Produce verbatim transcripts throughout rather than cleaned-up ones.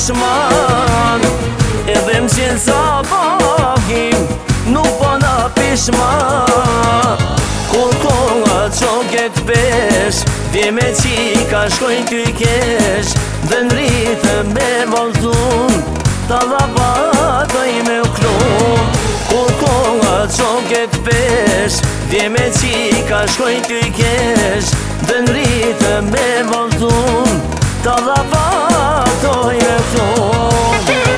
pishman, edhe m'qenë sa bagim, nuk pana pishman. Kur konga qoket pesh, vje me qika shkojnë ty kesh, dhe n'rritë me vazhdun, ta dha batoj me uklum. Kur konga qoket pesh, vje me qika shkojnë ty kesh, dhe n'rritë me vazhdun, ta dha batoj me uklum.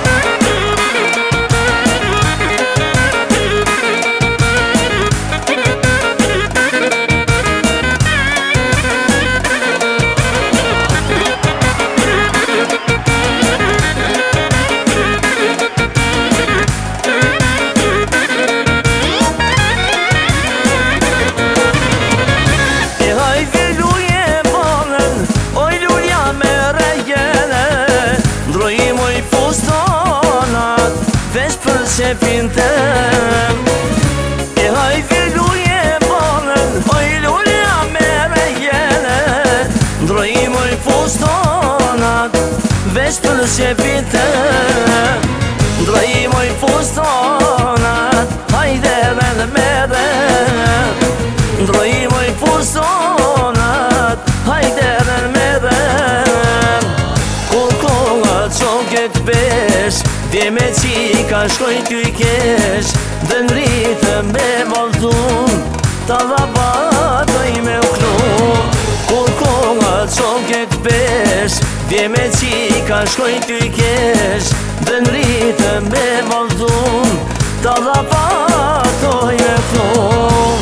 Shepin tem e haj villuje banën, oj lulja me rejene, ndrojim oj fustonat, veç për shepin tem, ndrojim oj fustonat, hajde ven mere, ndrojim oj fustonat, hajde ven mere. Kur konga qoket pesh, vje me qika shkojnë ty kesh, dhe n'rritë me vazhdun, ta dha batoj me uklum. Kur konga qoket pesh, vje me qika shkojnë ty kesh, dhe n'rritë me vazhdun, ta dha batoj me uklum.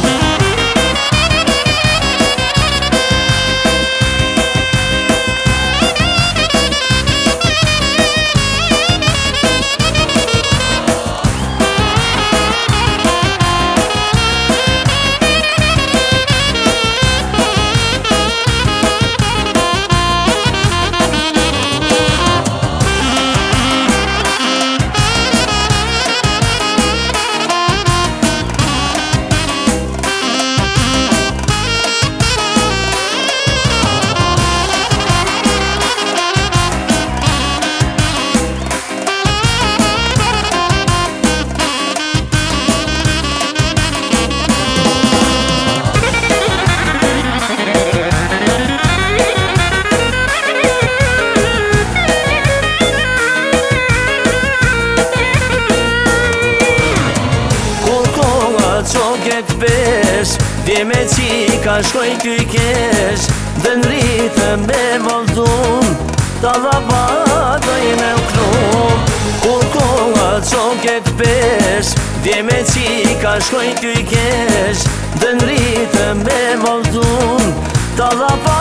Qoket pesh, vje me qika shkojnë ty kesh, dhe n'rritë me vazhdun, ta dha batoj me uklum. Kur konga qoket pesh, vje me qika shkojnë ty kesh, dhe n'rritë me vazhdun, ta dha batoj me uklum.